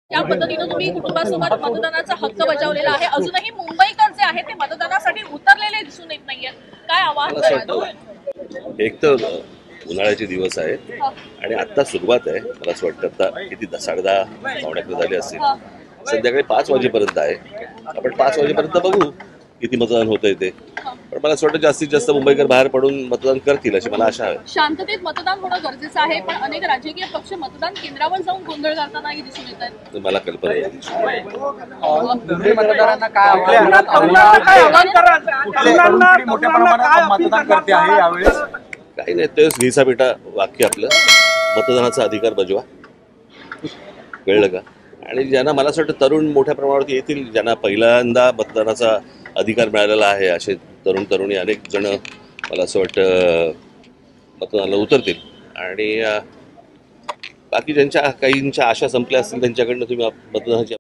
त्या पद्धतीने तुम्ही कुटुंबासोबत मतदानाचा हक्क बजावलेला आहे। अजूनही मुंबईकर जे आहेत ते मतदानासाठी उतरलेले दिसून येत नाहीयेत, काय आवाहन कराल? एक तर उन्हाळ्याचे दिवस आहेत आणि आता सुरुवात आहे। मला असं वाटतं आता किती 10:30 पावणे 11 झाले असतील, संध्याकाळी 5 वाजेपर्यंत आहे। आपण 5 वाजेपर्यंत बघू किती मतदान होतंय ते। पण मला असं वाटतं जास्तीत जास्त मुंबईकर बाहेर पडून मतदान करतील अशी मला आशा आहे। शांततेत मतदान होणं गरजेचं आहे, पण अनेक राजकीय पक्ष मतदान केंद्रावर जाऊन गोंधळ करतानाही दिसून येत आहेत। मला कल्पना आहे। मतदारांना काय मोठ्या प्रमाणात मतदान करते आहे यावेळेस? काही नाही, तेच घिसापिटा वाक्य आपलं, मतदानाचा अधिकार बजवा, कळलं का? आणि ज्यांना मला असं वाटतं तरुण मोठ्या प्रमाणावरती येतील, ज्यांना पहिल्यांदा मतदानाचा अधिकार मिळालेला आहे असे तरुण तरुणी अनेक जण मला असं वाटतं मतदानाला उतरतील। आणि बाकी ज्यांच्या काहींच्या आशा संपल्या असतील त्यांच्याकडनं तुम्ही मतदानाची